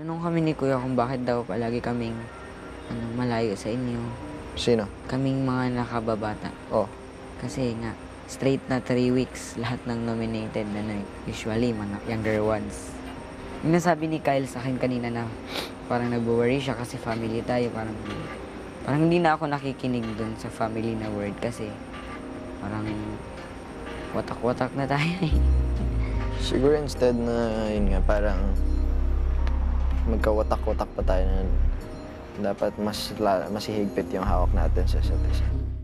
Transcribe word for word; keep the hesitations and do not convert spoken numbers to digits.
Tinanong kami ni kuya kung bakit daw palagi kaming ano, malayo sa inyo. Sino? Kaming mga nakababata. Oh. Kasi nga, straight na three weeks lahat ng nominated na na- usually mga younger ones. Yung nasabi ni Kyle sa akin kanina na parang nag-worry siya kasi family tayo. Parang, parang hindi na ako nakikinig dun sa family na word kasi parang watak-watak na tayo eh. Siguro instead na, yun nga, parang magkawatak-watak pa tayo na dapat mas, la- mas hihigpit yung hawak natin sa isa't isa.